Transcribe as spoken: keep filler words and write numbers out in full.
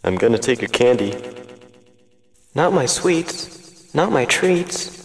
I'm gonna take your candy. Not my sweets, not my treats.